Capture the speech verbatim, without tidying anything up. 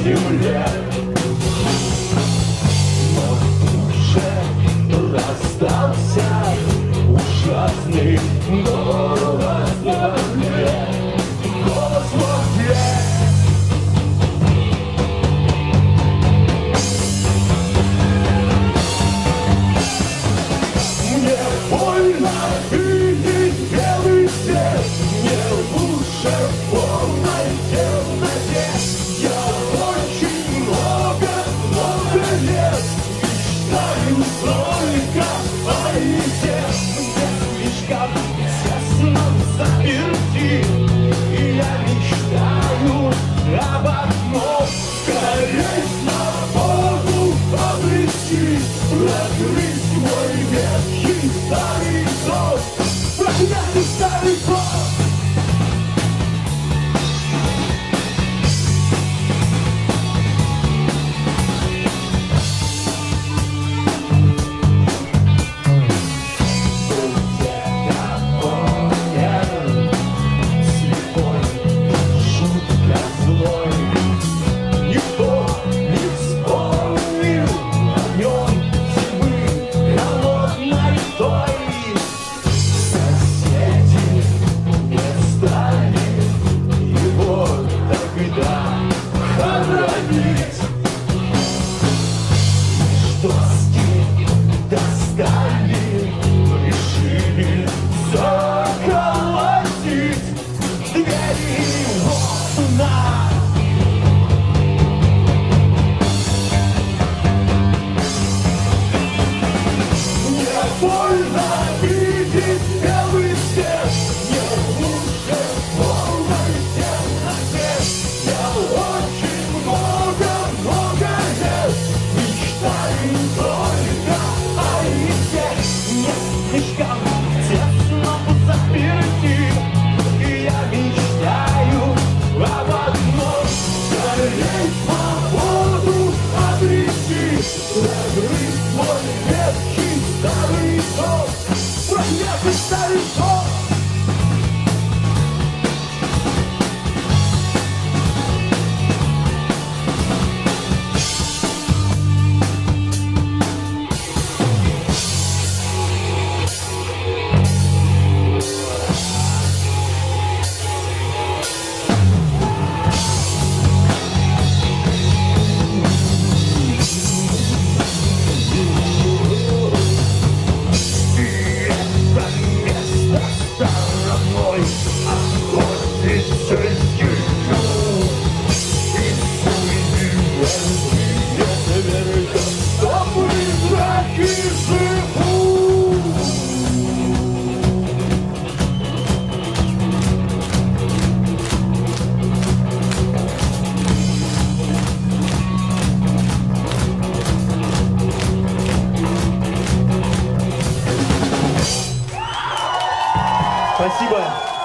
земле. Но уже расстался ужасный голос во мне. Голос во мне. Мне больно видеть белый свет, мне лучше в полной темноте. Я очень много, много лет мечтаю только о еде. Мне слишком тесно заперти, и я мечтаю об одном: скорей свободу обрести, закрыть свой ветхий старый дом, проклятый старый дом. Больно видеть белый свет, мне лучше в полной темноте. Я очень много, много лет мечтаю только о еде. Мне слишком тесно заперти, и я мечтаю об одном: скорей свободу обрести, закрыть свой ветхий старый дом, проклятый старый дом. Спасибо.